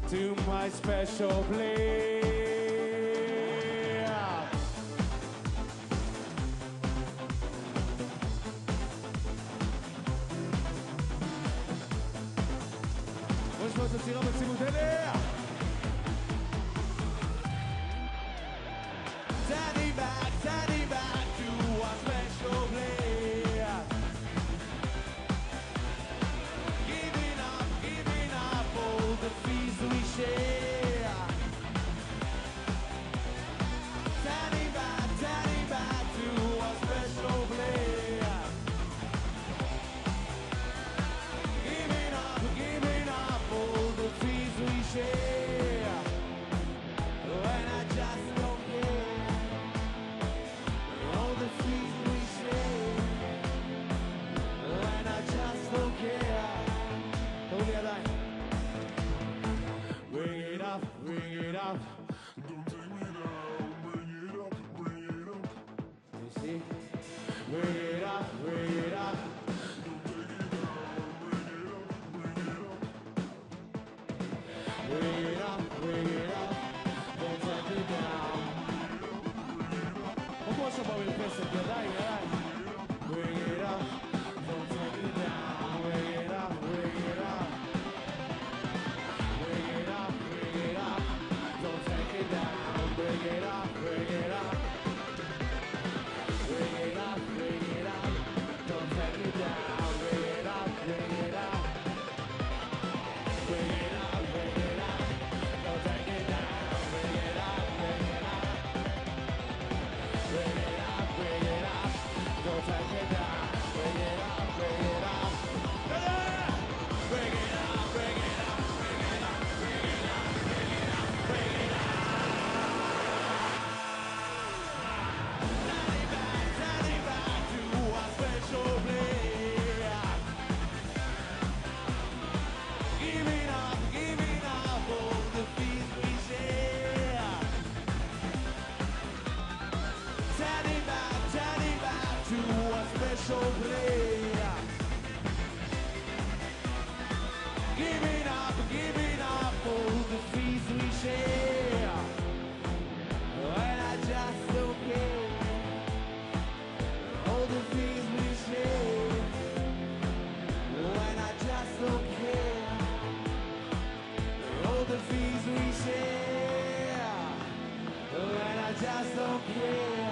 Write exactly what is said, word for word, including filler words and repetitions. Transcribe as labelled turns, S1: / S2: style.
S1: to my special place. בואו נשמע את הצירה בצימוד אליה. Turning back, turning back to our special place. Giving up, giving up all the fees we share. Turning back, turning back to our special place. Giving up, giving up all the fees we share. When I just don't care. All the fees we share. When I just don't care. Hold me alive. Bring it up, bring it up.
S2: Don't take me down, bring it up, bring it up.
S1: You see? Bring it up, bring it up.
S2: Don't take it down, bring it up, bring it up.
S1: Bring it up, bring it up. Don't take it down. One more shot with the person, yadai, yadai. Bring it up, don't take it down. Bring it up, bring it up. Bring it up, bring it up. Don't take it down. Bring it up, bring it up. Bring it up, bring it up. Don't take it down. Bring it up, bring it up. Bring it up, bring it up. Don't take it down. Bring it up, bring it up. Bring it up, bring it up. Don't take it down. Bring it up, bring it up. Bring it up, bring it up, bring it up, bring it up, bring it up, bring it up. Turning back, turning back to our special place. Giving up, giving up all the fees we share. Turning back, turning back to our special place. Giving up, giving up all the fees we share. When I just don't care. All the fees we share. When I just don't care. All the fees we share. When I just don't care.